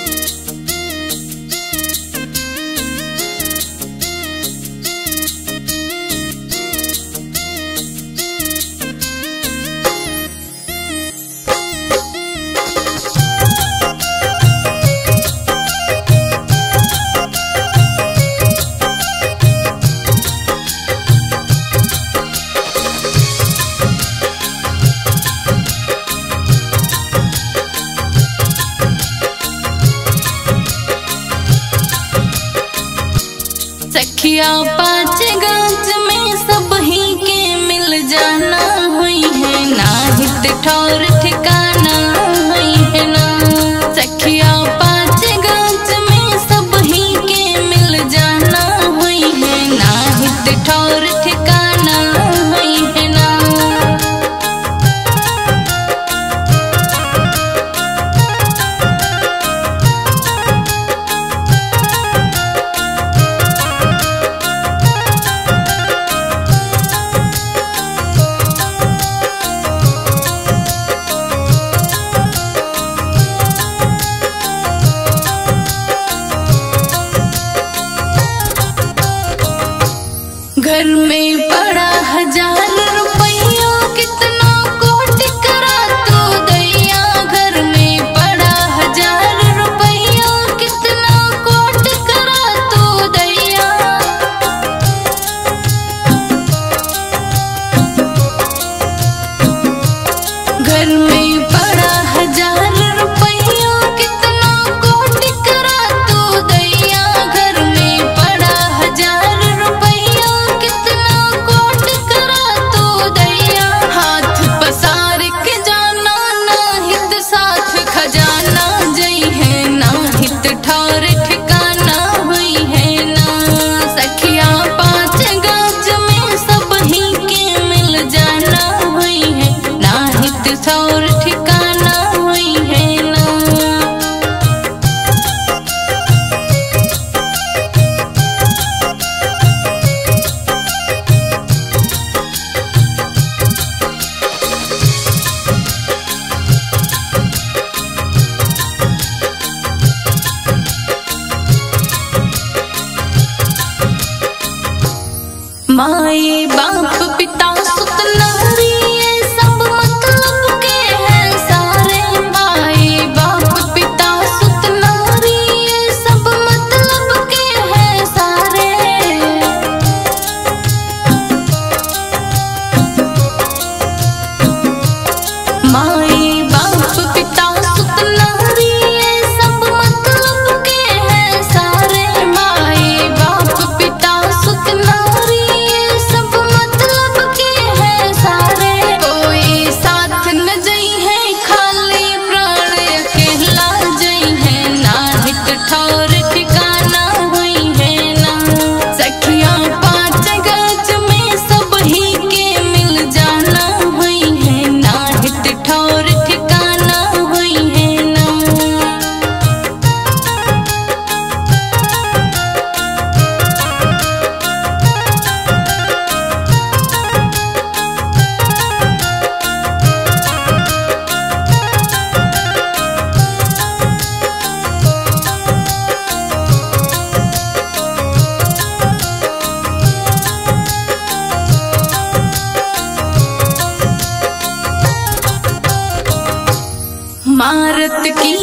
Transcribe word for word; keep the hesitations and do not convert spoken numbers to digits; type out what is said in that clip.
सखिया पाँच गज में सब ही के मिल जाना हुई है ना, हित ठौर ठिकाना हुई है ना। सखिया पाँच गज में सब ही के मिल जाना हुई है ना, हित ठौर ठिकाना हुई है ना। घर में पड़ा हजार रुपया कितना कोट करा तो दैया, घर में पड़ा हजार रुपया कितना कोट करा तो दैया। घर में पड़ा हजार रुपया कितना कोट करा तो दैया, घर में पड़ा हजार रुपया कितना कोट करा तो दैया। हाथ पसार के जाना ना हित साथ खजाना जई है ना, हित ठौर ठिकाना हुई है ना। सखिया पाँच गज में सब ही के मिल जाना हुई है ना, हित ठौर ठिकाना हुई है ना। माए बाप पिता सुत नारी ये सब मतलब के हैं सारे। माए बाप पिता सुत नारी ये सब मतलब के हैं सारे। माए बाप पिता सुत नारी ये सब मतलब के हैं सारे। माए बाप पिता सुत नारी सब मतलब के हैं सारे। कोई साथ न जई है खाली प्राण अकेला जई है ना, हित ठौर ठिकाना हुई है ना। सखिया पाँच गज में सब ही के मिल जाना हुई है ना, हित ठौर ठिकाना हुई है ना। मारत की